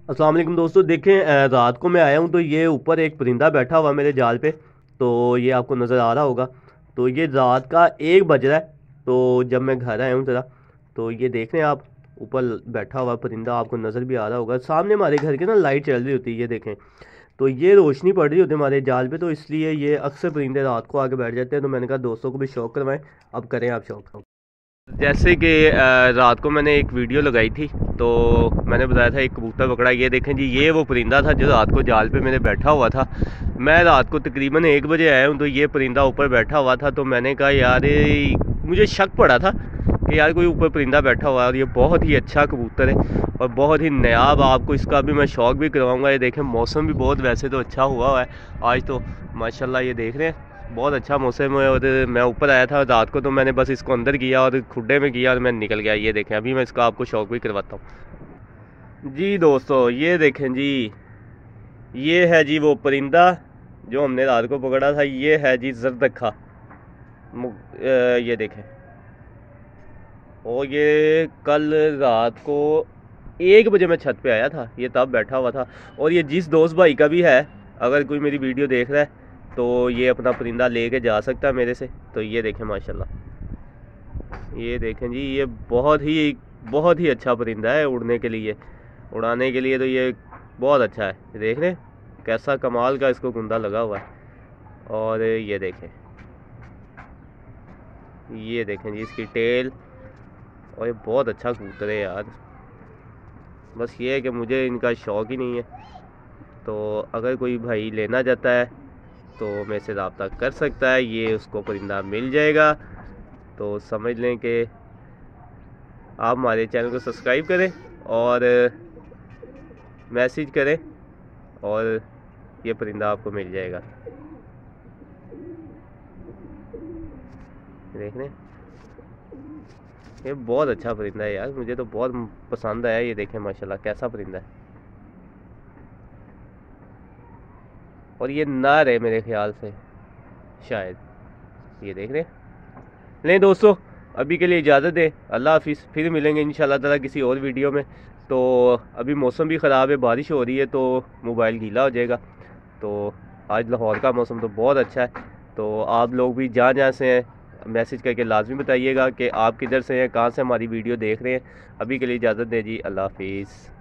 अस्सलाम वालेकुम दोस्तों, देखें रात को मैं आया हूँ तो ये ऊपर एक परिंदा बैठा हुआ मेरे जाल पे। तो ये आपको नज़र आ रहा होगा। तो ये रात का 1 बज रहा है। तो जब मैं घर आया हूँ ज़रा, तो ये देख रहे हैं आप, ऊपर बैठा हुआ परिंदा आपको नज़र भी आ रहा होगा। सामने हमारे घर की ना लाइट चल रही होती है, ये देखें। तो ये रोशनी पड़ रही होती है हमारे जाल पे, तो इसलिए ये अक्सर परिंदे रात को आके बैठ जाते हैं। तो मैंने कहा दोस्तों को भी शौक करवाएं, अब करें आप शौक। जैसे कि रात को मैंने एक वीडियो लगाई थी, तो मैंने बताया था एक कबूतर पकड़ा। ये देखें जी, ये वो परिंदा था जो रात को जाल पे मेरे बैठा हुआ था। मैं रात को तकरीबन 1 बजे आया हूँ, तो ये परिंदा ऊपर बैठा हुआ था। तो मैंने कहा यार, मुझे शक पड़ा था कि यार कोई ऊपर परिंदा बैठा हुआ है। और ये बहुत ही अच्छा कबूतर है और बहुत ही नायाब। आपको इसका भी मैं शौक भी करवाऊँगा। ये देखें, मौसम भी बहुत वैसे तो अच्छा हुआ है आज तो, माशाल्लाह। ये देख रहे हैं, बहुत अच्छा मौसम है। और मैं ऊपर आया था रात को, तो मैंने बस इसको अंदर किया और खुड्डे में किया और मैं निकल गया। ये देखें, अभी मैं इसका आपको शौक भी करवाता हूँ जी। दोस्तों ये देखें जी, ये है जी वो परिंदा जो हमने रात को पकड़ा था। ये है जी जरदखा। ये देखें, और ये कल रात को 1 बजे मैं छत पे आया था, ये तब बैठा हुआ था। और ये जिस दोस्त भाई का भी है, अगर कोई मेरी वीडियो देख रहा है, तो ये अपना परिंदा लेके जा सकता है मेरे से। तो ये देखें माशाल्लाह, ये देखें जी, ये बहुत ही अच्छा परिंदा है उड़ने के लिए, उड़ाने के लिए। तो ये बहुत अच्छा है। देख रहे हैं कैसा कमाल का इसको कुंदा लगा हुआ है। और ये देखें जी इसकी टेल। और ये बहुत अच्छा कबूतर है यार। बस ये है कि मुझे इनका शौक़ ही नहीं है। तो अगर कोई भाई लेना चाहता है तो मेरे से रब्ता कर सकता है, ये उसको परिंदा मिल जाएगा। तो समझ लें कि आप हमारे चैनल को सब्सक्राइब करें और मैसेज करें, और ये परिंदा आपको मिल जाएगा। देख रहे हैं, ये बहुत अच्छा परिंदा है यार, मुझे तो बहुत पसंद आया। ये देखें माशाल्लाह कैसा परिंदा है। और ये नर है मेरे ख्याल से, शायद। ये देख रहे हैं। नहीं दोस्तों, अभी के लिए इजाज़त दें, अल्लाह हाफिज़। फिर मिलेंगे इंशाल्लाह ताला किसी और वीडियो में। तो अभी मौसम भी ख़राब है, बारिश हो रही है, तो मोबाइल गीला हो जाएगा। तो आज लाहौर का मौसम तो बहुत अच्छा है। तो आप लोग भी जहाँ जहाँ से हैं, मैसेज करके लाजमी बताइएगा कि आप किधर से हैं, कहाँ से हमारी वीडियो देख रहे हैं। अभी के लिए इजाज़त दें जी, अल्लाह हाफिज़।